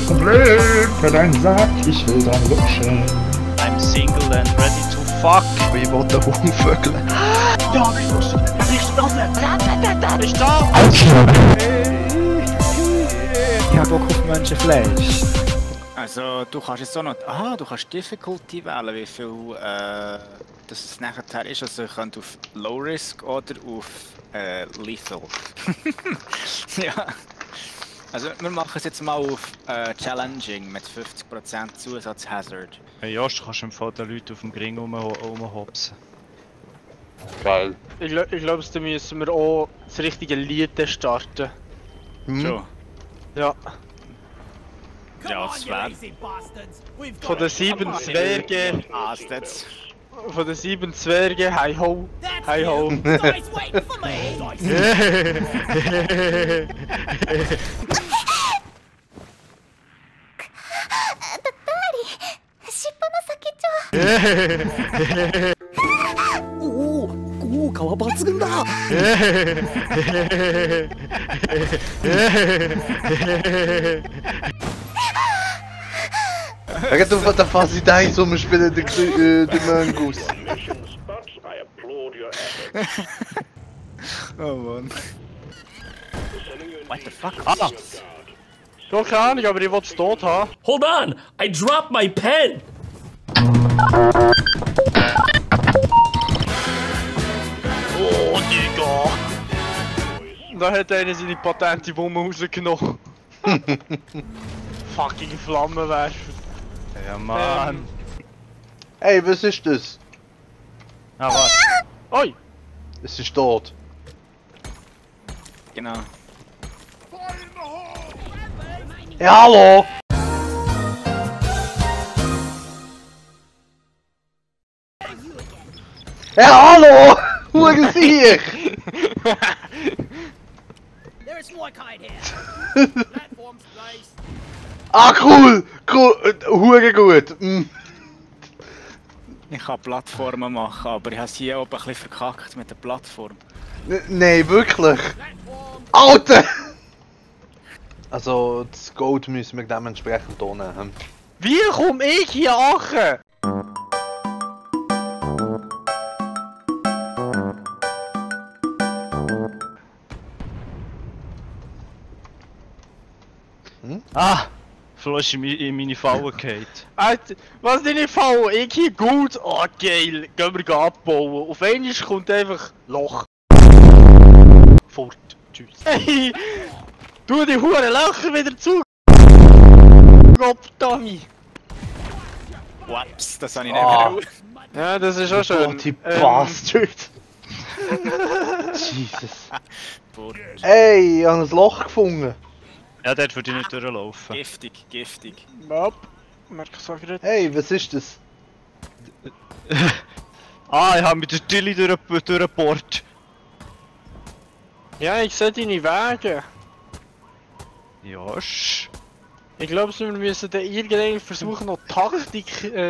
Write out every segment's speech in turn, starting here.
Problem für deinen Sack, ich will dran lutschen. I'm single and ready to fuck. Ich will den Hund vögeln. Ja, ich da! Ich hab Bock auf Menschenfleisch. Also, du kannst jetzt auch noch... Ah, du kannst Difficulty wählen, wie viel das es nachher ist. Also, ihr könnt auf Low Risk oder auf Lethal. Ja. Also, wir machen es jetzt mal auf Challenging mit 50% Zusatz-Hazard. Hey Josh, kannst du im Fall den Leuten auf dem Ring rumhopsen. Geil. Ich glaube, da müssen wir auch das richtige Lied starten. So. Ja. Ja, das wäre... Von den 7 Zwergen. Bastards. Von den 7 Zwergen. Hi ho. Hi ho. Kijk eens wat de faciliteit is om te spelen de Mongoose. Oh Mann. What the fuck? Ah! So keine Ahnung, aber ich will es tot haben. Hold on! I dropped my pen! Oh, Digga! Da hat einer seine patente Wumme rausgenommen. Fucking Flammenwerfer. Ja Mann. Hey, was ist das? Ah, warte. Oi! Es ist tot. Genau. Ja, hallo! Ja, hallo! Hoe is hier? Ah, cool! Cool! Hure gut! Ich kann Plattformen machen, aber ich habe es hier oben ein bisschen verkackt mit der Plattform. Nee, wirklich! Alter! Also, das Gold müssen wir dementsprechend hier nehmen. Wie komme ich hier achen? Ah! Flo ist in meine Falle gefallen. Alter, was deine Fall? Ich hier gut? Oh geil, gehen wir abbauen. Auf einmal kommt einfach Loch. Fort. Tschüss. Hey! Tu die Huren Löcher wieder zu! Gott, Tommy! Whoops, das habe ich nicht Ah. gewusst. Ja, das ist auch schön. Die Bastard! Jesus. Burg. Hey, ich habe ein Loch gefunden. Ja, dort würde ich nicht durchlaufen. Giftig, giftig. Nope. Merk ich so gerade. Hey, was ist das? Ah, ich habe mit der Tilly durchgebohrt. Ja, ich sehe deine Wege. Josh. Ich glaube, wir müssen dann irgendwann versuchen, noch Taktik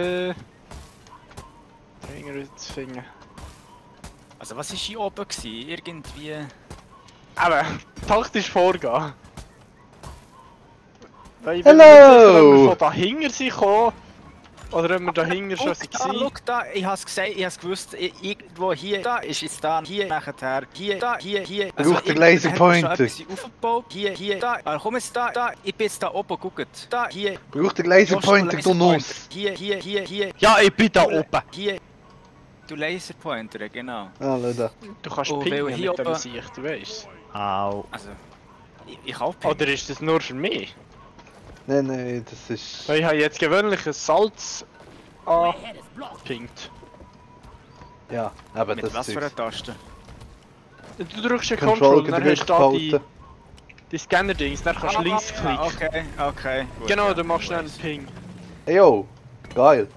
zu finden. Also was war hier oben gewesen? Irgendwie... Aber taktisch vorgehen. Weil ich Hello! bin nicht sicher, ob wir von dahinter sind gekommen oder ob wir dahinter schon waren. Schau da, ich hab's gesagt, ich hab's gewusst, irgendwo hier, da ist jetzt da, hier, nachher, hier, da, hier. Braucht den Laserpointer. Aufgebaut, hier, da, komm jetzt da, ich bin jetzt da oben, guckt, da, hier. Braucht den Laserpointer du Nuss. Hier. Ja, ich bin da oben. Hier. Du Laserpointer, genau. Ah, da. Du kannst Oh, pingen weil hier mit dem oben- Sicht, du weißt. Au. Also, ich kann auch pingen. Oder ist das nur für mich? Nee, das ist... Weil ich habe jetzt gewöhnlich ein Salz angepinkt. Ja, aber Mit das was ist... für einer Taste? Du drückst den Control Control, dann hast du da die gedrückt Scanner-Dings, dann kannst du links klicken. Okay. Gut, Genau, ja, dann machst du ich einen weiss. Ping. Hey yo, geil.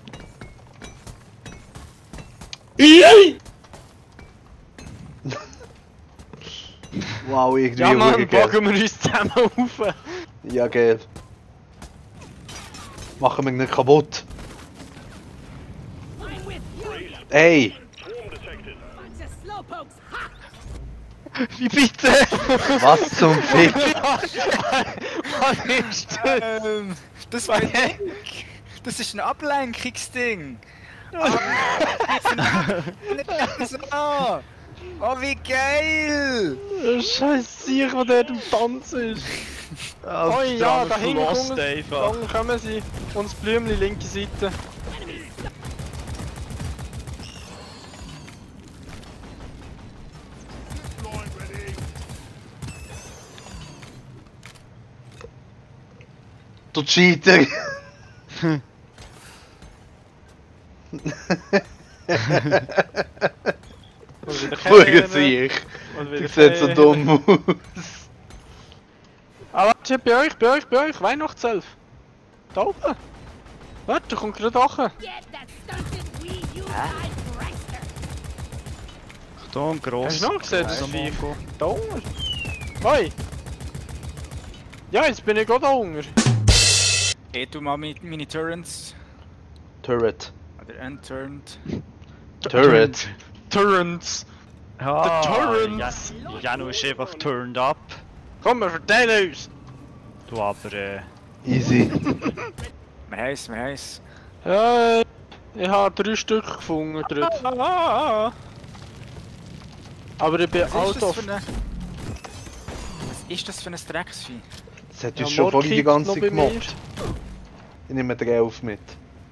Wow, irgendwie Ja Mann, hure geil. packen wir uns zusammen auf. Ja, geil. Machen wir nicht kaputt. Hey! Wie bitte? Was zum Fick? Was ist das? Das war Das ist ein Ablenkungsding. So. Oh, wie geil! Scheiß Sieg, was der im Tanz ist. Oh ja, da hinten kommen sie. Und das Blümchen, linke Seite. Du Cheater! Furgensieg! Du siehst so dumm aus! Ah, warte, bei euch, Weihnachtself! Da oben! Warte, kommt gerade hoch! Achtung, gross. Hast du noch gesehen, das Viech? Da unten! Hoi! Ja, jetzt bin ich gerade da unten! Du mal meine Turrets. Turret. Oder unturned. Turret. Turrets! Ja, The Turrets! Janu ist einfach turned up. Komm, wir verteilen uns! Du aber, Easy. Wir heiss. Ja, ich habe 3 Stück gefunden dort. Aber ich bin out of... Was ist das für ein Drecksvieh? Das hat Ja, uns schon vorhin die Mordkick ganze noch Zeit bei mir. gemobbt. Ich nehme den 11 mit.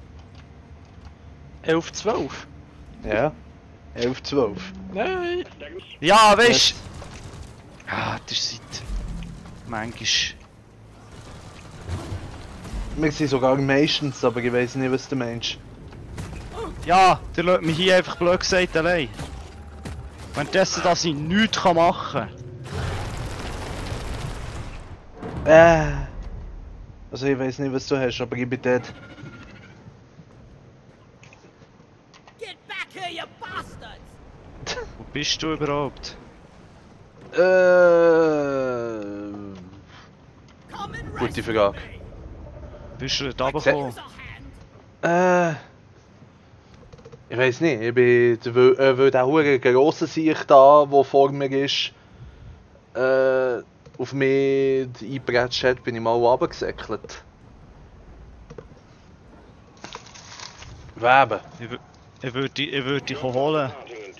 11, 12? Ja. 11, 12. Nein! ja, weißt du? Ah, das ist seit... Manchmal... Wir sind sogar meistens, aber ich weiß nicht, was du meinst. Ja, der lässt mich hier einfach blöd gesagt allein. Währenddessen, dass ich nichts machen kann. Also ich weiß nicht, was du hast, aber ich bin dort. Get back here, you bastards! Wo bist du überhaupt? Come and Gute Frage. Bist du da runtergekommen? use a hand! Ich weiß nicht, ich bin, weil der hure grosse Sieg da, der vor mir ist, auf mich eingebratscht hat, bin ich mal runtergesäckelt. Weben. Ich würde dich holen.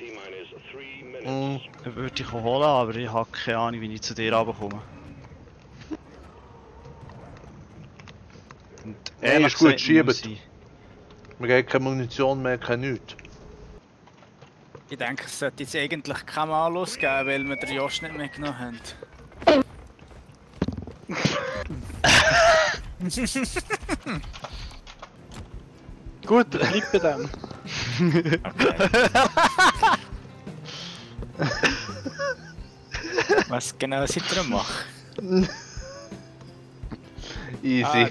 Ich würde dich holen, aber ich habe keine Ahnung, wie ich zu dir runterkomme. Und Nein, ehrlich ist gut, gesagt, muss schiebet. ich- Wir haben keine Munition mehr, kein nichts. Ich denke, es sollte jetzt eigentlich keinen Malus geben, weil wir den Josh nicht mitgenommen haben. Gut, bleib bei dem. Was genau seid ihr am machen? Easy.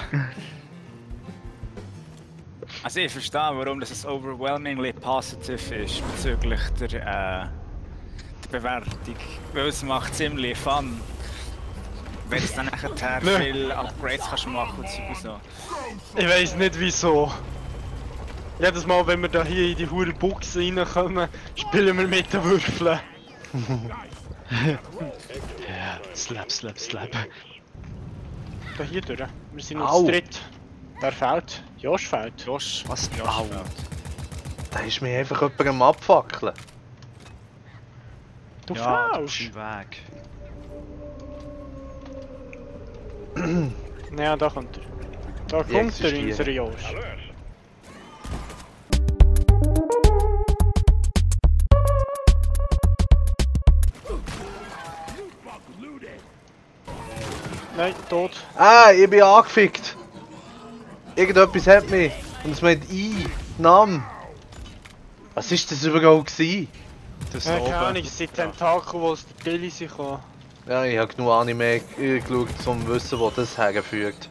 Also ich verstehe, warum das overwhelmingly positive ist bezüglich der Bewertung. Weil es macht ziemlich Fun. Wenn es dann nachher viele Upgrades kannst machen und so. Ich weiß nicht wieso. Jedes Mal, wenn wir da hier in die hure Box reinkommen, spielen wir mit den Würfeln. Ja, slap. Da hier durch. Wir sind Au. uns dritt. Wer fällt? Josh fällt. Josh, Was? Josh Au. fällt. Da ist mir einfach jemand am Abfackeln. Du Ja, du fällst. bist im Weg. Ja, da kommt er. Da Jetzt kommt ist er, die- unser Josh. Nein, tot. Ich bin angefickt. Irgendetwas hat mich. Und es meint Nam. Was ist das überhaupt gewesen? Das Ja, da keine Ahnung, oben. es sind Tentakel, die aus der Billy sind gekommen. Ja, ich habe genug Anime geschaut, um zu wissen, wo das herführt.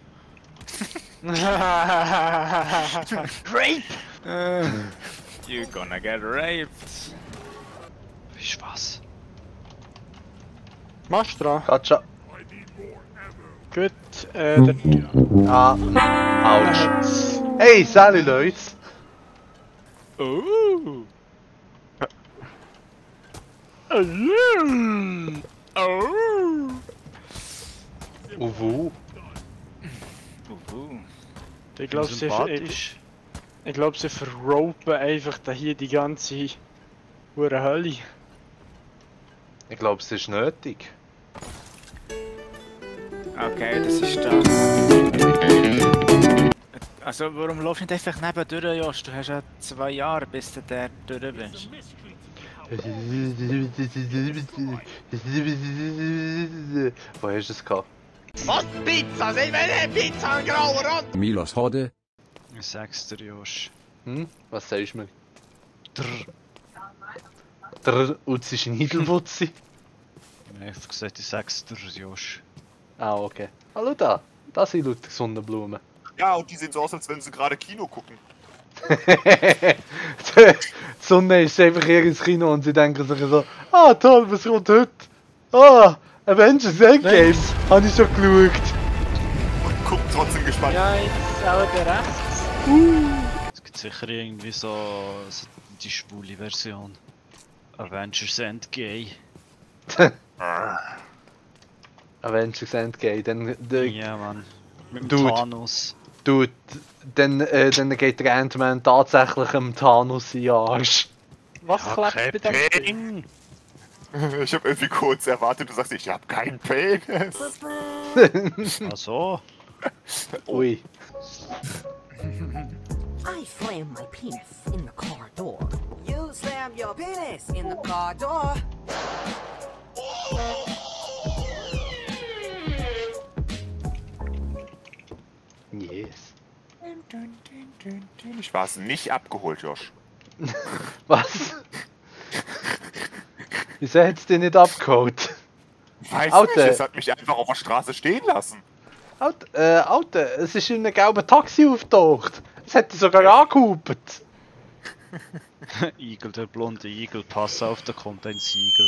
Rape! You're gonna get raped. Ist was? Machst du dran? Katja. Gut, der... Autsch. Hey, salut Leute. Oh! Oh! Uwu. Ich glaube, Sympathisch. ich glaub, sie verropen einfach da hier die ganze hure Hölle. Ich glaube, es ist nötig. Okay, das ist das. Also, warum läufst du nicht einfach nebendurch, Josh? Du hast ja 2 Jahre, bis du da durch bist. Wo hast du es gehabt? Was? Pizza? Sie wollen Pizza in grauer Rot? Milos Hode. Ich sag's dir, Josh. Hm? Was sagst du mir? Drrr. Der Uzi Schneidelwutzi. Ich hab gesagt, ich sag's dir, Josh. Ah, okay. Hallo da. Das sind die Sonnenblumen. Ja, und die sehen so aus, als wenn sie gerade Kino gucken. Die Sonne ist einfach hier ins Kino und sie denken sich so, ah toll, was kommt heute? Ah, Avengers Endgame, habe ich schon geschaut. Und gucken trotzdem gespannt. Ja, jetzt auch der rechts. Es gibt sicher irgendwie so die schwule Version. Avengers Endgame. Avengers Endgame, dann... Ja, Mann. Mit dem Dude. Thanos. Dude, dann geht der Ant-Man tatsächlich dem Thanos in den Arsch. Was klebt bei dem Ding? Ding? Ich habe irgendwie kurz erwartet, du sagst, ich habe keinen Penis. Ach so. Ui. I slammed my penis in the car door. You slammed your penis in the car door. Yes. Ich war es nicht abgeholt, Josh. Was? Wieso hättest du den nicht abgeholt? Weiß Alter. nicht, es hat mich einfach auf der Straße stehen lassen. Alter, es ist in einem gelben Taxi auftaucht. Es hätte sogar angehupt. Igel, der blonde Igel, pass auf, da kommt ein Siegel.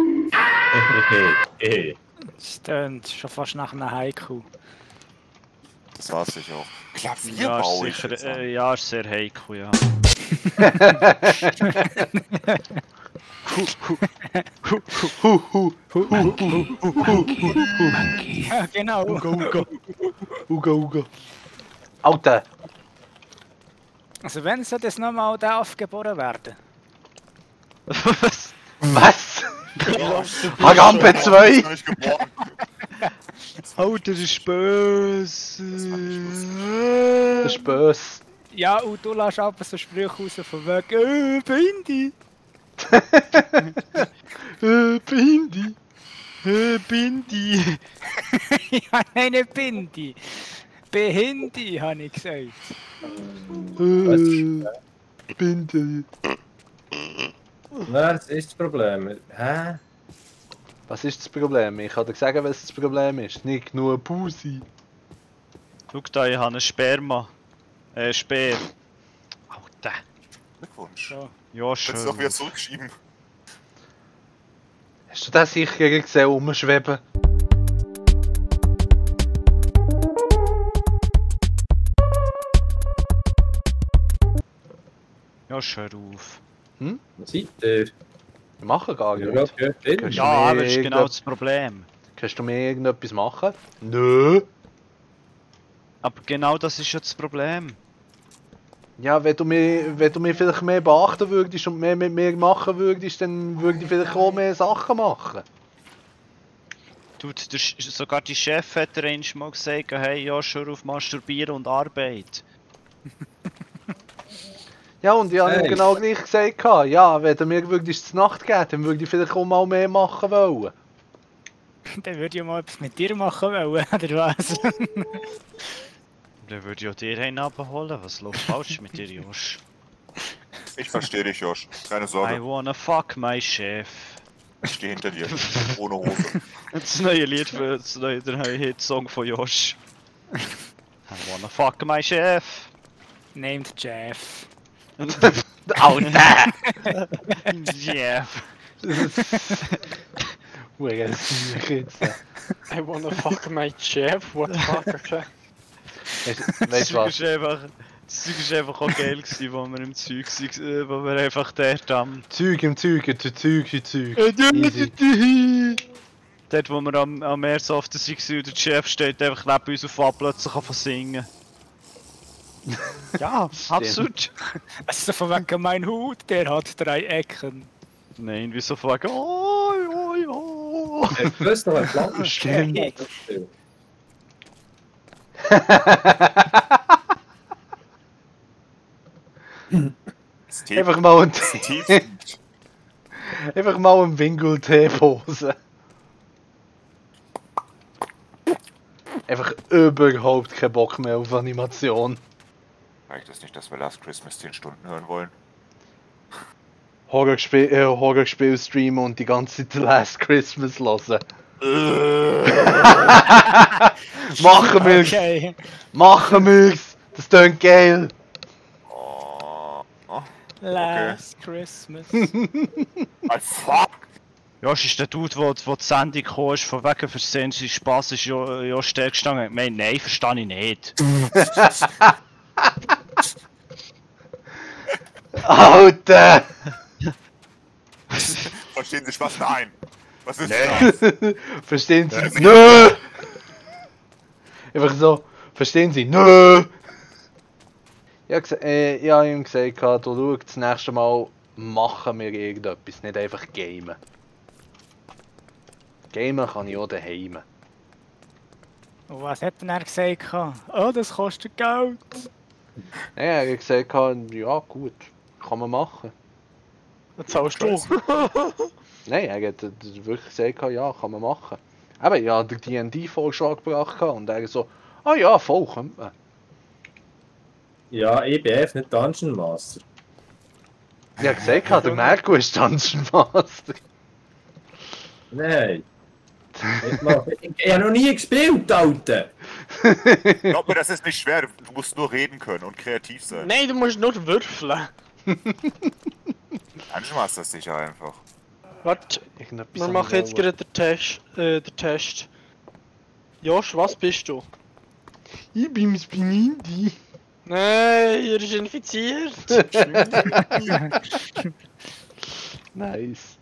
Das klingt schon fast nach einem Haiku. Das war es sicher auch. Ja, Klavierbau ist ich sicher, jetzt an. ja, ist sehr heikel, ja. Ja, genau. Uga. Alter, Also, wenn soll das nochmal da aufgeboren werden? Was? was? Hagampe 2? Ich bin noch nicht geboren. Alter, das ist böse. Das ist böse. Ja, und du lässt aber so Sprüche raus von wegen, Bindi. Bindi. Bindi. Ja, nein, nicht Bindi. Behindi, habe ich gesagt. Bindi. Was ist das Problem? Hä? Was ist das Problem? Ich kann dir sagen, was das Problem ist. Nicht genug Pussy. Schau da, ich habe einen Sperma. Speer. Alter. Glückwunsch. So. Ja, Kannst du doch wieder schön. zurückschieben. Hast du das sicher gesehen, rumschweben? Ja, hör auf. Was seid ihr? Wir machen gar Ja, nichts. gerade gehört. Kannst Ja, du mir aber das ist genau irgendetwas- das Problem. Kannst du mir irgendetwas machen? Nö. Aber genau das ist ja das Problem. Ja, wenn du mir vielleicht mehr beachten würdest und mehr mit mir machen würdest, dann würde ich vielleicht auch mehr Sachen machen. Dude, sogar die Chef hat dir einmal mal gesagt, hey, ja, schon auf Masturbieren und Arbeit. Ja, und ich habe ihm Hey. genau gleich gesagt, ja, wenn du mir würdest zur Nacht geben, dann würde ich vielleicht auch mal mehr machen wollen. Dann würde ich mal etwas mit dir machen wollen, oder was? Dann würde ich auch dir einen abholen. Was läuft falsch mit dir, Josh? Ich verstehe dich, Josh. Keine I Sorge. wanna fuck my chef. Ich stehe hinter dir. Ohne Hose. Das neue Lied für der neue Hitsong von Josh. I wanna fuck my chef. Named Jeff. Alter! Jeff. Hure süß jetzt. I wanna fuck my chef, what the fuck, okay. Weißt du was? Das war einfach auch geil, gewesen, wo wir im Zeug waren, wo wir einfach dort am... Zeug im Zeug, Zeug. Easy. Dort, wo wir am Airsoft waren und der Chef steht einfach neben uns auf und plötzlich anfangen zu singen. Ja, absolut. Also von wegen mein Hut, der hat 3 Ecken. Nein, wieso von wegen oh. Du hast doch ein Plan. Stimmt. Einfach mal ein Einfach mal einen Winkel-Tee posen. Einfach überhaupt keinen Bock mehr auf Animation. Reicht das nicht, dass wir Last Christmas 10 Stunden hören wollen? Horrorspiel streamen und die ganze Zeit Last Christmas hören. Machen wir's! Okay. Machen wir's! Das klingt geil! Last Christmas. Ah, fuck! Josh ist der Dude, wo die Sendung kam, ist von wegen Versehen, sein Spass ist ja still gestanden. Ich meine, nein, verstehe ich nicht. Alter! Verstehen Sie Spaß? Nein! Was ist das? Verstehen Sie? Nö! Einfach so, verstehen Sie? Nö! Ich habe ihm gesagt, du schau, das nächste Mal machen wir irgendetwas, nicht einfach gamen. Gamen kann ich auch daheim. Und was hat denn er gesagt? Oh, das kostet Geld. Ja, er hat gesagt, ja gut, kann man machen. Dann zahlst du. Nein, er hat wirklich gesagt, ja, kann man machen. Aber ich habe den D&D-Vorschlag gebracht und er so, ah ja, voll, könnte man. Ja, EBF, nicht Dungeon Master. Ich habe gesagt, der Merko ist Dungeon Master. Nein. Ich habe noch nie gespielt, Alter! Glaub mir, das ist nicht schwer. Du musst nur reden können und kreativ sein. Nein, du musst nur würfeln. Dungeon Master ist sicher einfach. Warte, wir machen jetzt gerade den Test. Josh, was bist du? Ich bin Spinindi. Nein, er ist infiziert. Nice.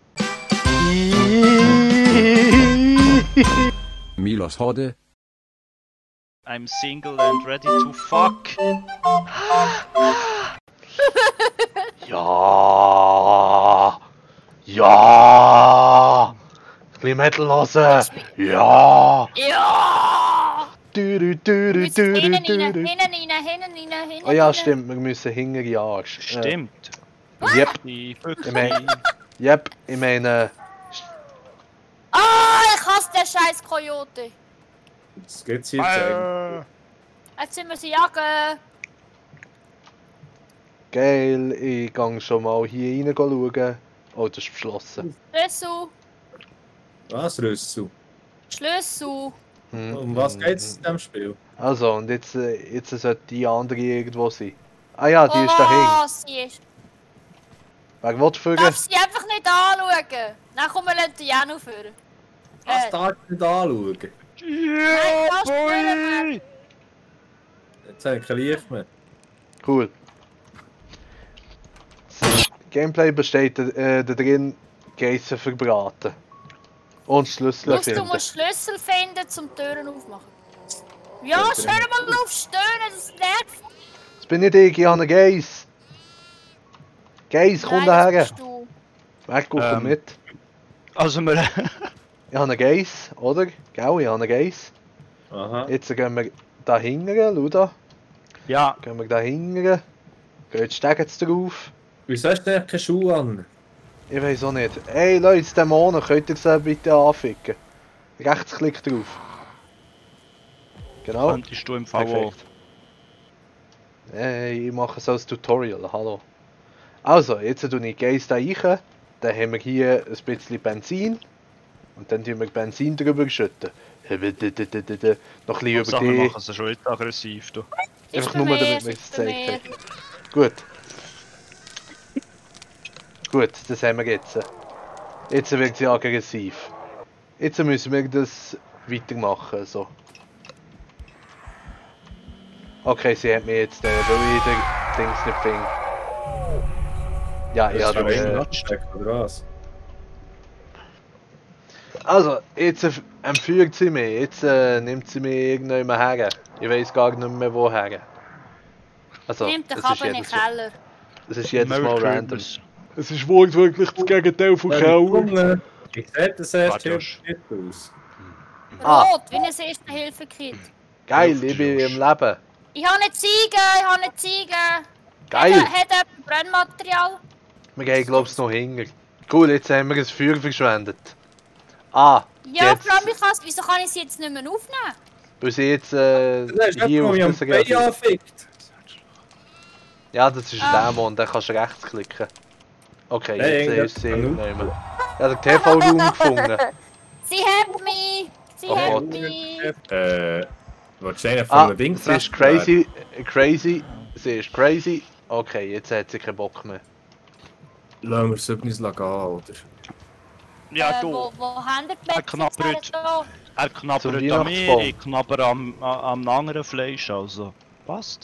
Milos Horde. I'm single and ready to fuck. Ja. Ja. Ein bisschen Metal hören. Ja. Ja! Hinten. Oh ja, stimmt, wir müssen hinten jagen. Stimmt. Yep. Die Yep, ich meine... Ah, ich hasse den scheiß Coyote. Das geht's jetzt eigentlich. Jetzt sind wir sie jagen. Geil, ich gehe schon mal hier rein schauen. Oh, das ist beschlossen. Schlüssel. Was, Rüssel? Schlüssel. Um was geht's in diesem Spiel? Also, und jetzt sollte die andere irgendwo sein. Ah ja, die ist dahin. Sie ist. Wer will führen? Darf sie einfach nicht anschauen. Dann kommen wir die auch noch führen. Was darf ich nicht anschauen? Ja, boy! Jetzt habe ich kein Licht mehr. Cool. Das Gameplay besteht darin, Geissen verbraten. Und Schlüssel Du finden. musst Schlüssel finden, um Türen aufmachen. Ja, hör mal auf stöhnen, das nervt. Das bin nicht ich habe einen Geiss. Geiss, komm daher. Wer kommt mit? Also wir... Ich habe einen Geiss, oder? Gell, ich habe einen Geiss. Aha. Jetzt gehen wir da hinten, schau da. Ja. Gehen wir da hinten. Geht Stegen drauf. Wieso hast du denn keine Schuhe an? Ich weiß auch nicht. Ey Leute, Dämonen, könnt ihr sie bitte anficken? Rechtsklick drauf. Genau. Könntest du im Fall auch. Hey, ich mache so ein Tutorial, hallo. Also, jetzt tue ich Geiss da rein. Dann haben wir hier ein bisschen Benzin. Und dann tun wir Benzin drüber schütten. Noch ein bisschen über die. machen sie schon nicht aggressiv, du. Einfach nur, damit wir es gezeigt haben. Gut. Gut, das haben wir jetzt. Jetzt wird sie aggressiv. Jetzt müssen wir das weitermachen. So. Okay, sie hat mir jetzt weil ich den Dings nicht finde. Ja, ja, oder was? Also, jetzt entführt sie mich. Jetzt nimmt sie mich irgendjemand her. Ich weiß gar nicht mehr woher. Also, Nimmt den es ist Kabel in den jedes, Keller. es ist jedes Mal random. Kürbis. Es ist wirklich das Gegenteil von Keller. Wie sieht das erst Warte, Hilfe aus? Ah. Rot, wie ein Erste-Hilfe-Kit. Geil, ich bin im Leben. Ich habe eine Ziege, Geil. Hat jemand Brennmaterial? Wir gehen, glaube ich, noch hinger. Cool, jetzt haben wir ein Feuer verschwendet. Ah, Ja, jetzt, vor allem, wieso kann ich sie jetzt nicht mehr aufnehmen? weil sie jetzt Das ist hier auf nicht das am Bein anfickt. Ja, das ist ein Dämon, dann kannst du rechts klicken. Okay, Hey, jetzt ist sie irgendwas irgendjemand. Ja, den TV-Raum gefunden. Sie hat mich! Sie Oh hat Gott. mich! Willst du einen Ah, von einem Ding sie ist crazy, sie ist crazy. Okay, jetzt hat sie keinen Bock mehr. Lassen wir es übrigens gehen, oder? Ja, du. Wo haben die Er Plätze knabbert. da? Er knabbert Zum an mir, Weihnachtsbaum. ich knabber am anderen Fleisch, also. Passt.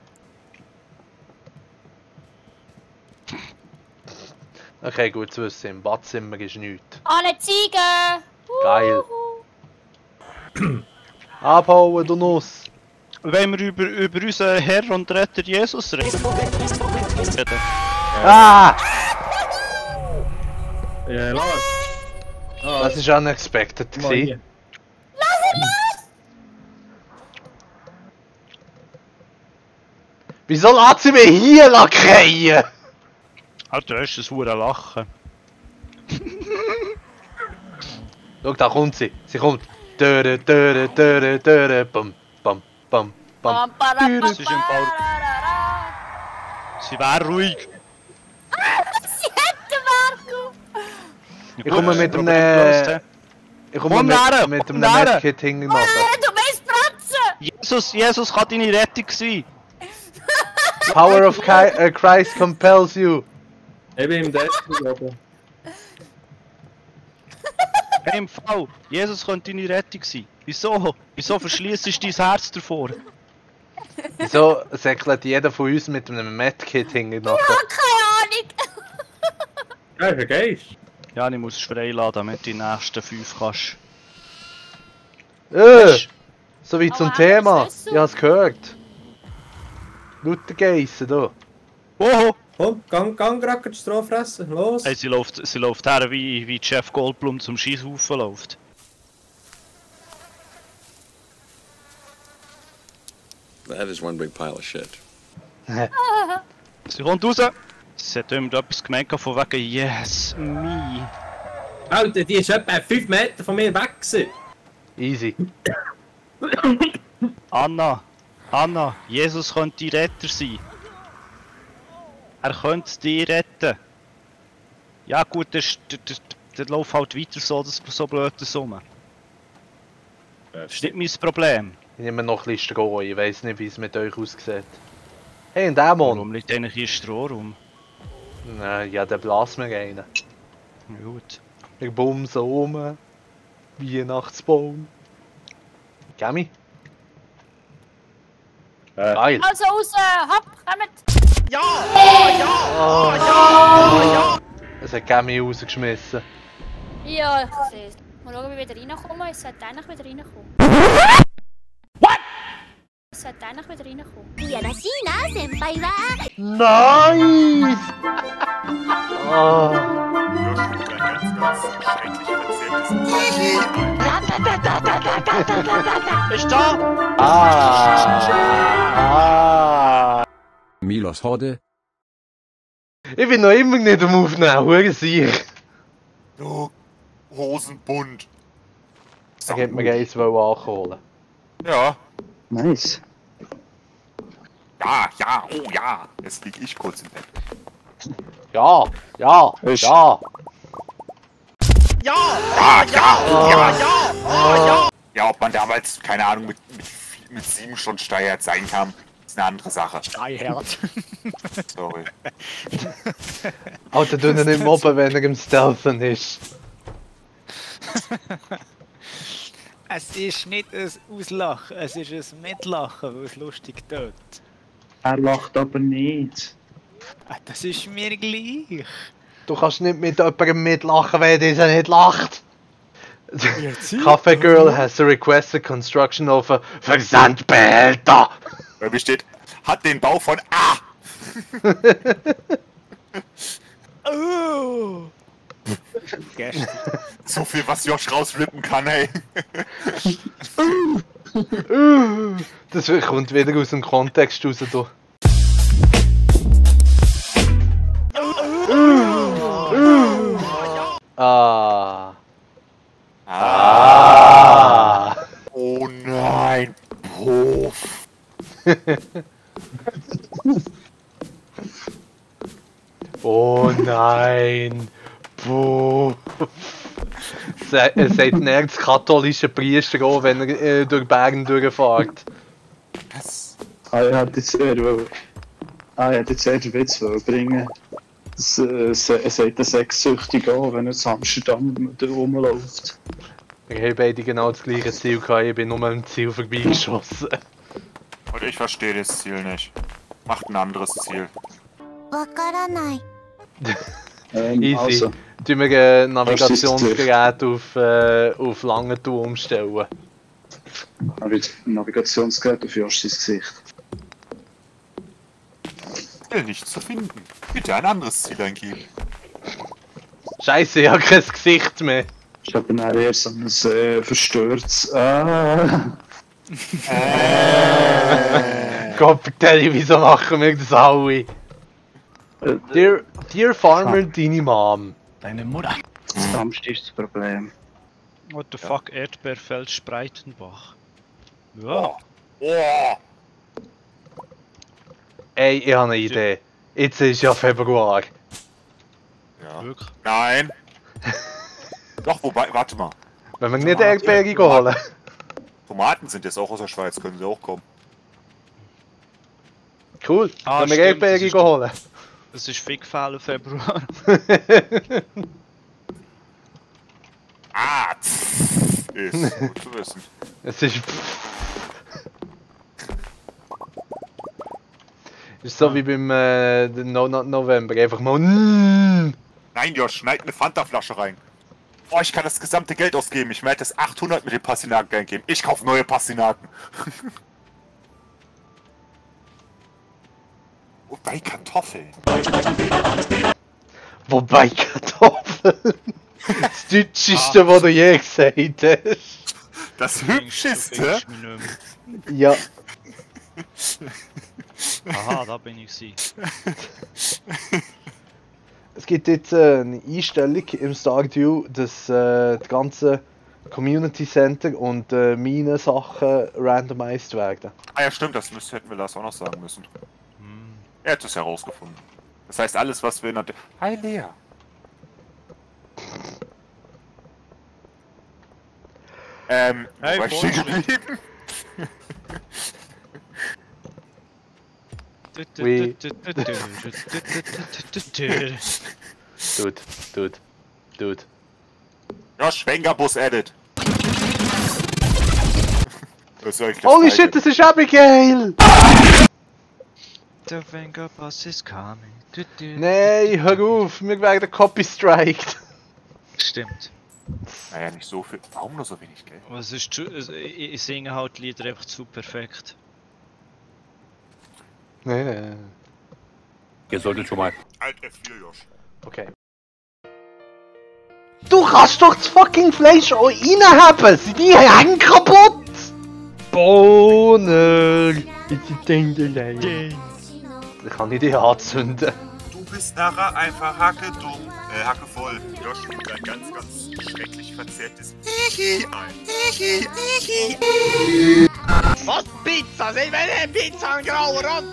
Okay, gut zu wissen, im Badzimmer ist nichts. Eine Ziege! Geil. Abhauen, du Nuss. Wenn wir über unseren Herr und Retter Jesus reden. Ah! Ja, Lars. Das war unexpected. gewesen. Wieso lässt sie mich hier lackieren? Alter, du hast ein hure Lachen. Schau, da kommt sie. Sie kommt. Döre, döre, döre, döre, bum, bum, bum, bum. Das ist im Fall. Sie wäre ruhig. Sie hat den Marco! Ich komme mit Problem einem... gelöst, Ich komme Komm mit näher, einem komm näher. Medkit hinten nachher. Du willst pratzen! Jesus kann deine Rettung sein. Power of Christ compels you. Ich bin im Desk oben. Hey, im Fall, Jesus könnte deine Rettung sein. Wieso? Wieso verschließt du dein Herz davor? Wieso säckelt jeder von uns mit einem Medkit hinten nachher? Keine Ahnung! Ja, ist ein Geist. Ja, ich muss es freilassen, damit du die nächsten 5 kannst. So wie zum Aber Thema. hast du Ich hab's gehört. Lauter Geissen da. Oho! Komm, gang gerade die Stroh fressen. Los. Hey, sie läuft her wie Jeff Goldblum zum Scheisshaufen läuft. That is one big pile of shit. Sie kommt raus. Sie hat irgendetwas gemeint von wegen Yes, me. Alter, die ist etwa 5 Meter von mir weg gewesen. Easy. Anna, Jesus könnte dein Retter sein. Er könnte dich retten. Ja gut, das läuft halt weiter so blöd rum. Das ist nicht mein Problem. Ich nehme noch ein bisschen Stroh. Ich weiss nicht, wie es mit euch aussieht. Hey, ein Dämon. Warum liegt eigentlich hier Stroh rum? Ja, dann blasen wir rein. Ja, gut. Wir bumsen um. Weihnachtsbaum. Gami? Geil. Also raus! Hopp, kommt! Es hat Gami rausgeschmissen. Ja, ich sehe es. Mal schauen, wie ich wieder reinkomme. Es sollte eigentlich wieder reinkommen. Es sollte eigentlich wieder reinkommen. Nice! Oh. Ist da? Milos Horde. Ich bin noch immer nicht am Aufnehmen, hure sicher. Du Hosenbund. Da geht mir eins anholen. Ja. Nice. Ja, oh ja. Jetzt lieg ich kurz im Bett. Ja. Ja, ob man damals, keine Ahnung, mit 7 Stunden Steuer sein kann, ist eine andere Sache. Steinherd. Sorry. Alter, du nicht mobben, wenn er im Stealthen ist. Es ist nicht ein Auslachen, es ist ein Mitlachen, weil es lustig tut. Er lacht aber nicht. Das ist mir gleich. Du kannst nicht mit jemandem mitlachen, wenn dieser nicht lacht. Cafe Girl has requested construction of a Versandbehälter. Bei mir steht, hat den Bau von A. So viel, was Josh rausflippen kann, ey. Das kommt wieder aus dem Kontext raus. Da. Ah. Ah. Oh nein. Puff. Oh nein. Puff. Sagt ein erzkatholischer Priester auch, wenn er durch Bergen durchfährt. Ah, ich hätte jetzt eher den Witz bringen. Es sagt ein Sexsüchtiger an, wenn er in Amsterdam rumläuft. Wir haben beide genau das gleiche Ziel gehabt, ich bin nur am Ziel vorbeigeschossen. Und ich verstehe das Ziel nicht. Macht ein anderes Ziel. Easy. Also, Tun wir ein Navigationsgerät auf lange Tour umstellen. Navigationsgerät auf Joschis Gesicht. Ziel nicht zu finden. Bitte ein anderes Ziel eingeben. Scheiße, ich habe kein Gesicht mehr. Ich habe dann eher so ein verstörtes Gott, vertell, wieso machen wir das alle? Dear Farmer, deine Mom. Deine Mutter. Das Samstag ist das Problem. What the fuck, Erdbeerfeld Spreitenbach. Ja. Oh. Ey, ich habe eine Idee. Jetzt ist ja Februar. Ja. Wirklich? Nein. Doch, wobei, warte mal. Wenn wir nicht Erdbeere holen. Tomaten sind jetzt auch aus der Schweiz, können sie auch kommen. Cool, Ah, wenn wir stimmt, Erdbeere holen. Das ist Fickfälle Februar. Ah, ist gut zu wissen. Es ist. Ist so wie beim No Not November, einfach mal. Nein, Josh, schneid eine Fanta-Flasche rein. Oh, ich kann das gesamte Geld ausgeben. Ich werde das 800 mit den Pastinaken eingeben. Ich kaufe neue Pastinaken. Wobei Kartoffeln. Wobei Kartoffeln. Das Deutscheste, was du je gesagt hast. Das Hübscheste? Ja. Aha, da bin ich sie. Es gibt jetzt eine Einstellung im Stardew, dass die ganzen Community Center und meine Sachen randomized werden. Ah ja, stimmt, das hätten wir das auch noch sagen müssen. Er hat es herausgefunden. Das heißt, alles, was wir in der... Hi, Lea. Hey, wo war ich stehen geblieben? Dude. Josh, Vengerbus edit. Holy shit, das ist Abigail! The Vengerbus is coming. Nein, hör auf, wir werden copystriked. Stimmt. Naja, nicht so viel. Warum nur so wenig Geld? Was ist ich singe halt Lieder einfach zu perfekt. Nee. Ihr solltet schon mal. Alt F4, Josh. Okay. Du kannst doch das fucking Fleisch auch reinhaben! Sind die Hänge kaputt? Bohnen! Ich kann nicht die anzünden. Du bist nachher einfach hackedumm. Hackevoll. Josh mit ein ganz schrecklich verzerrtes Hihi ein. Was? Pizza? Sie wollen Pizza an grauer Rand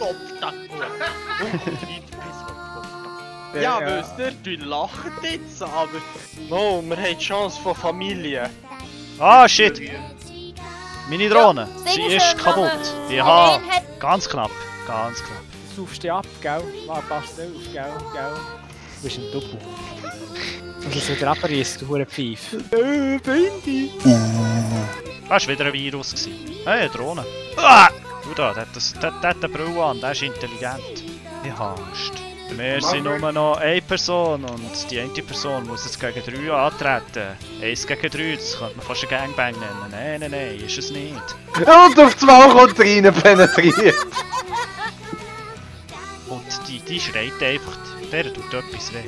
Ja, wisst ihr, die lachen jetzt, aber... No, wir haben die Chance von Familie. Ah, shit! Meine Drohne, Ja, sie sehr ist schön, kaputt. aber Ja, Problem hat- ganz knapp. Saufst dich ab, gell? Passt auf, gell? Du bist ein Doppel. Und das wieder abreißt, du Pfeif. Bindi! Das war wieder ein Virus. Hey, eine Drohne. Ah! Du da, der hat eine Brille an, der ist intelligent. Ich habe Angst. Wir sind nur noch eine Person und die eine Person muss jetzt gegen 3 antreten. 1 gegen 3, das könnte man fast ein Gangbang nennen. Nein, ist es nicht. Und auf 2 kommt rein penetriert. Und die schreit einfach, der tut etwas weh.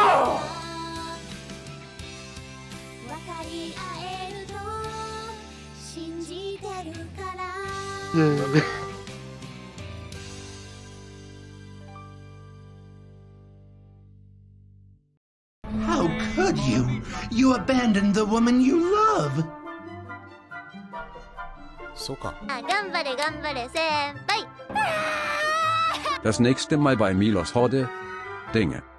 How could you? You abandoned the woman you love. そうか。 頑張れ頑張れ先輩。 Das nächste Mal bei Milos Horde. Dinge.